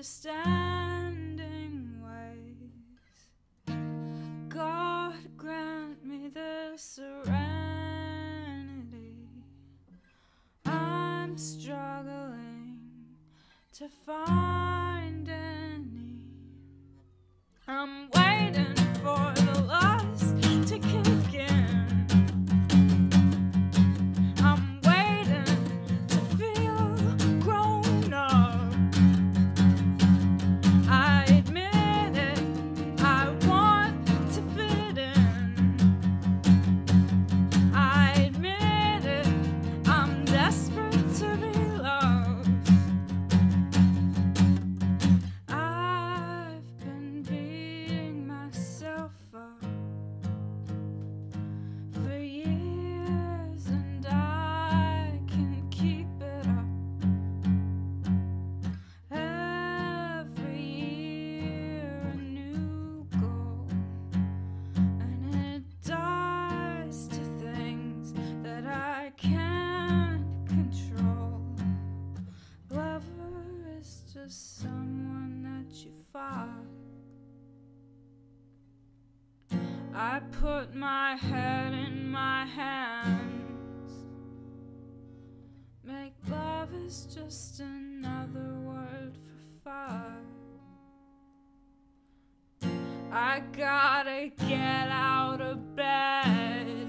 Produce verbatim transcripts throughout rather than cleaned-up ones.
understanding ways. God grant me the serenity. I'm struggling to find any. I'm waiting for the lust to kick in. I'm waiting to feel grown up. I admit it, I want to fit in. I admit it, I'm desperate to be loved. I've been beating myself up for years, and I can keep it up. Every year a new goal, and it dies to things that I can't control. Lover is just someone that you fuck. I put my head in my hands. Make love is just another word for fuck. I gotta get out of bed.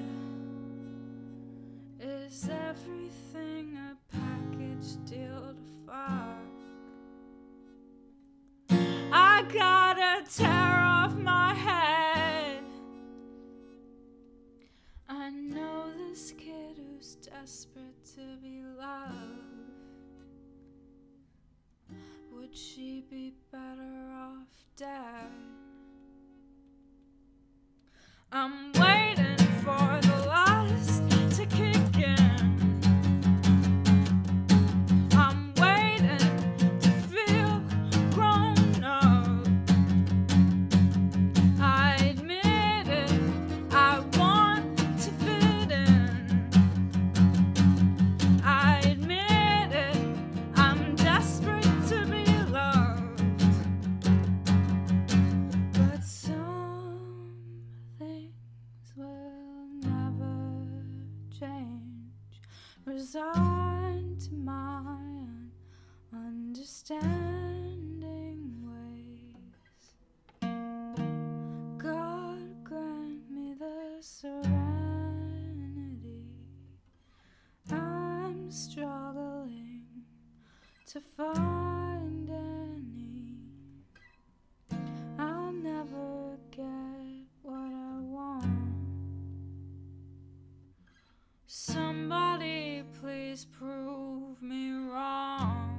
Is everything a package deal to fuck? I gotta tear off my head. I know this kid who's desperate to be loved. Would she be better off dead? I'm waiting for the lust to kick in. I'm waiting to feel grown up. I admit it, I want to fit in. I admit it, I'm desperate to be loved. But some things will never change. Resign to my understanding ways. God grant me the serenity. I'm struggling to find any. I'll never get what I want. Somebody please prove me wrong.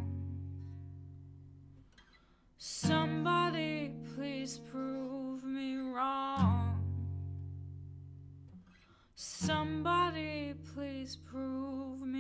Somebody please prove me wrong. Somebody please prove me